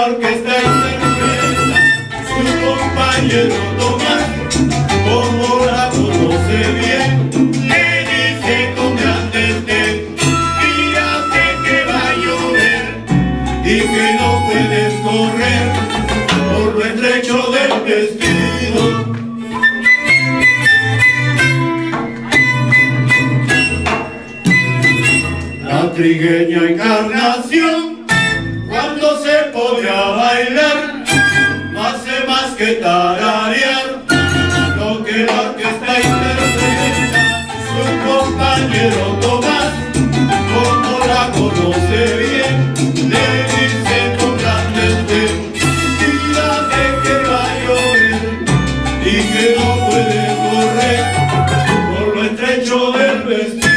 orquesta interpreta su compañero Tomás, como la conoce bien, le dice con gran desdén: fíjate que va a llover y que no puedes correr por lo estrecho del vestido. La trigueña Encarnación, cuando se pone a bailar, no hace más que tararear lo que la orquesta interpreta su compañero Tomás, como la conoce bien, le dice con gran desdén: fíjate que va a llover y que no puede correr por lo estrecho del vestido.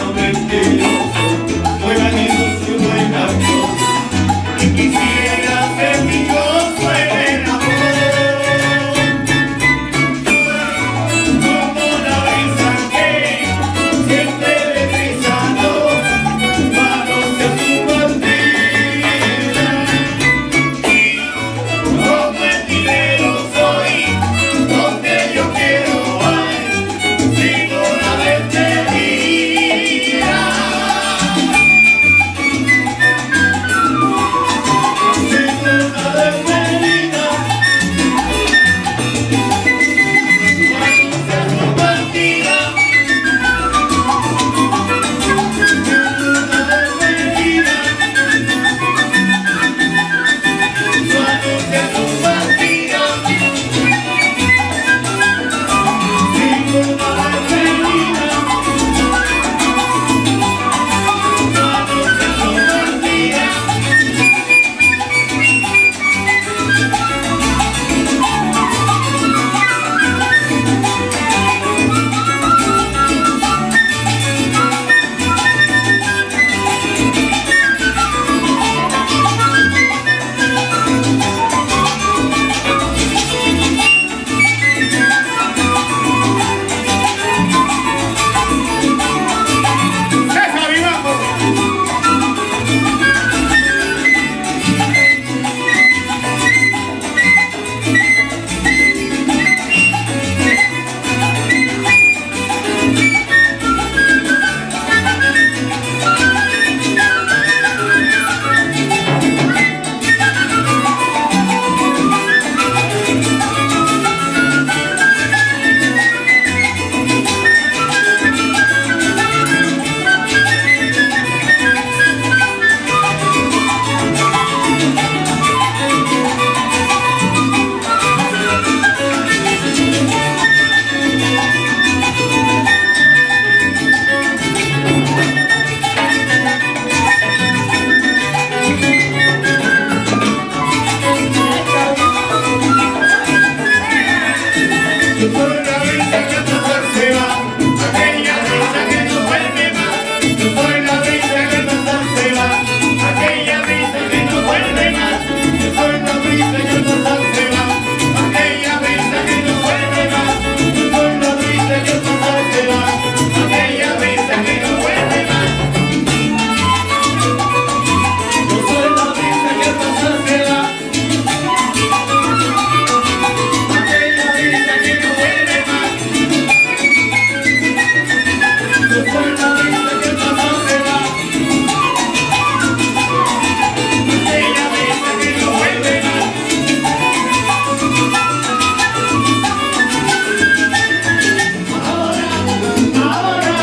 bueno mentiroso, soy vanidoso y buen actor, y quisiera ser dichoso en el amor, como la brisa que siempre deslizando, manos de su partida, como el dinero soy, donde yo quiero ir, sin una despedida, sin una despedida, manos de su partida, sin una despedida, manos de su partida, sin una despedida, manos de su partida. ¡César Vivanco! Yo soy la brisa que al pasar se va, aquella brisa que no vuelve más. Yo soy la brisa que al pasar se va, aquella brisa que no vuelve más. Yo soy la brisa que al pasar se va, aquella brisa que no vuelve más. Yo soy la brisa que al pasar se va, aquella brisa que no vuelve más. Yo soy la brisa que al pasar se va, aquella brisa que no vuelve más. Yo soy la brisa que al pasar se va, aquella brisa que no vuelve más. Ahora,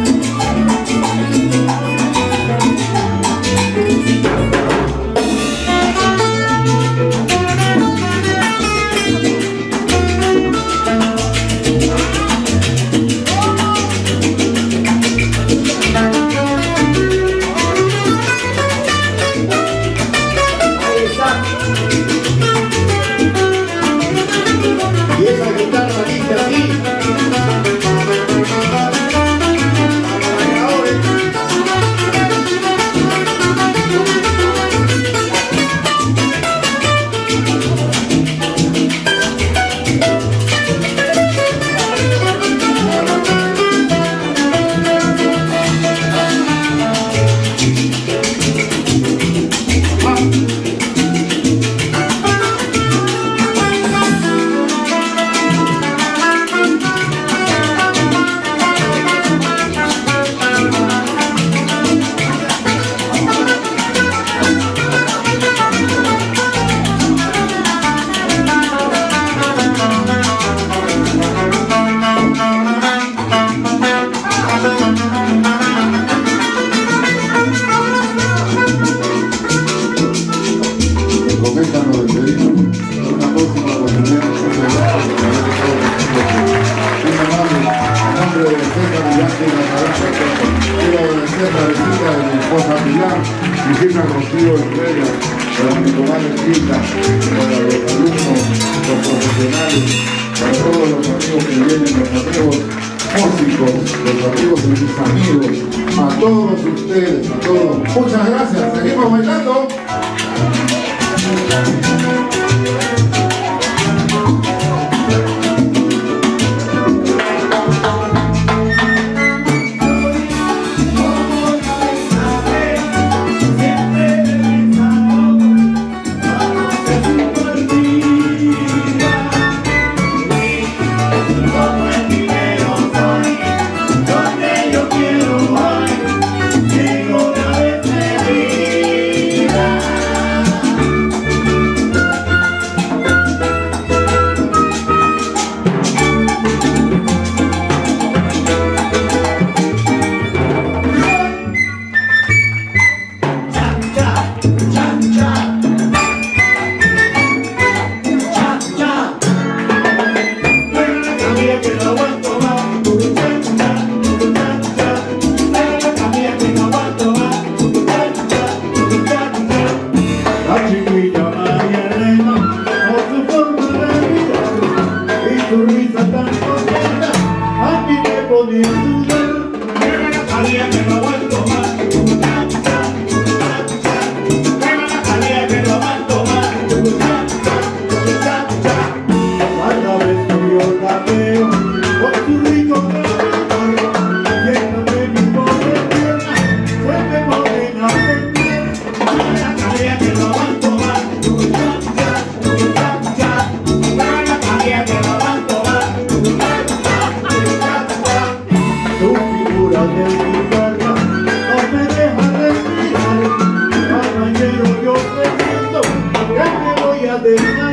Ahí está. Y esa guitarra dice así. Con esta nos despedimos. En una próxima oportunidad, muy amable, en nombre de César Vivanco y quiero agradecer la visita de mi esposa Pilar, mi hija Rocío Herrera, para mi comadre Gilda, para los alumnos, los profesionales, para todos los amigos que vienen, los amigos músicos, los amigos de mis amigos, a todos ustedes, a todos. Muchas gracias, seguimos bailando. De